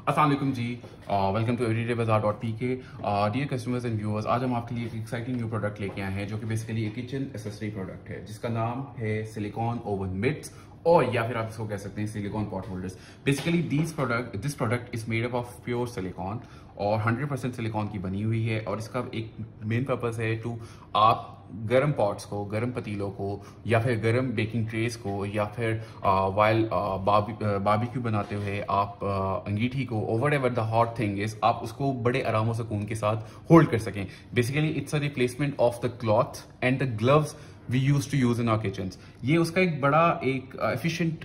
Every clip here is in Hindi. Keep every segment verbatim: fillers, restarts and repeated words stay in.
अस्सलाम वालेकुम जी, welcome to everyday Bazaar dot P K. Dear customers and viewers, आज हम आपके लिए एक एक्साइटिंग न्यू प्रोडक्ट लेके आए हैं जो कि बेसिकली एक किचन एसेसरी प्रोडक्ट है जिसका नाम है सिलिकॉन ओवन मिट्स, और या फिर आप इसको कह सकते हैं silicone pot holders. Basically this product this product is made up of pure silicone और हंड्रेड परसेंट सिलिकॉन की बनी हुई है। और इसका एक मेन पर्पस है टू आप गरम पॉट्स को, गरम पतीलों को, या फिर गरम बेकिंग ट्रेस को, या फिर वाइल बारबेक्यू बनाते हुए आप uh, अंगीठी को, over ever the hot thing is, आप उसको बड़े आरामों सुकून के साथ होल्ड कर सकें। Basically it's a replacement of the cloth and the gloves we use to use in our kitchens. ये उसका एक बड़ा एक एफिशिएंट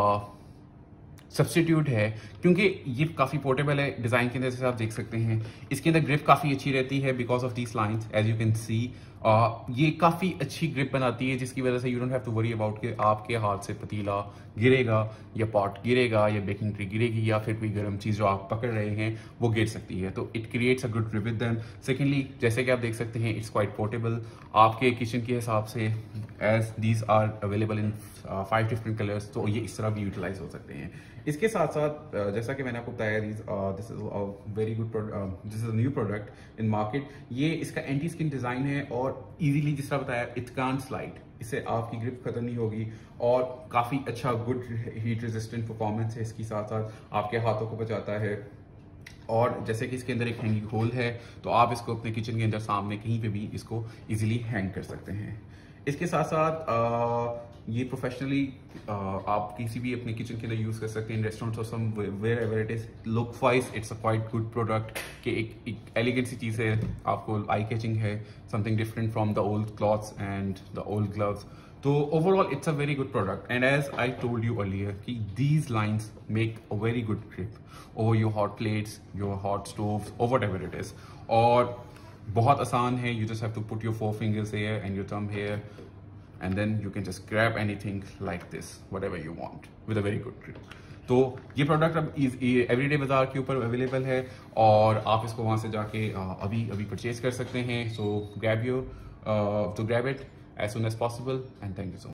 सब्स्टिट्यूट है क्योंकि ये काफ़ी पोर्टेबल है। डिज़ाइन के अंदर जैसे आप देख सकते हैं इसके अंदर ग्रिप काफ़ी अच्छी रहती है because of these lines as you can see. ये काफ़ी अच्छी ग्रिप बनाती है जिसकी वजह से you don't have to worry about कि आपके हाथ से पतीला गिरेगा या पॉट गिरेगा या बेकिंग ट्रे गिरेगी या फिर कोई गर्म चीज़ जो आप पकड़ रहे हैं वो गिर सकती है। तो it creates a good grip with them. Secondly, जैसे कि आप देख सकते हैं इट्स क्वाइट पोर्टेबल आपके किचन के हिसाब से, as these are available in five different colours, तो ये इस तरह भी यूटिलाइज हो सकते हैं। इसके साथ साथ uh, जैसा कि मैंने आपको बताया, this is a very good this is a new product in market. ये इसका एंटी स्किन डिजाइन है और इजीली जिस तरह बताया इट कांट स्लाइड, इससे आपकी ग्रिप खत्म नहीं होगी और काफी अच्छा गुड हीट रेजिस्टेंट परफॉर्मेंस है। इसके साथ साथ आपके हाथों को बचाता है। और जैसे कि इसके अंदर एक हैंगिंग होल है तो आप इसको अपने किचन के अंदर सामने कहीं पे भी इसको इजीली हैंग कर सकते हैं। इसके साथ साथ आ, ये प्रोफेशनली आप किसी भी अपने किचन के अंदर यूज कर सकते हैं, इन रेस्टोरेंट्स और somewhere ever it is. Look wise it's a quite good product कि एक, एक एलिगेंट सी चीज है, आपको आई कैचिंग है, something different from the old cloths and the old gloves. तो overall it's a very good product and as I told you earlier कि these lines make a very good grip over your hot plates, your hot stoves, और वट एवर इट इज। और बहुत आसान है, you just have to put your four fingers here and your thumb here and then you can just grab anything like this, whatever you want, with a very good grip. तो ये प्रोडक्ट अब एवरीडे बाजार के ऊपर अवेलेबल है और आप इसको वहां से जाके अभी अभी परचेज कर सकते हैं। So grab your to grab it as soon as possible and thank you so much.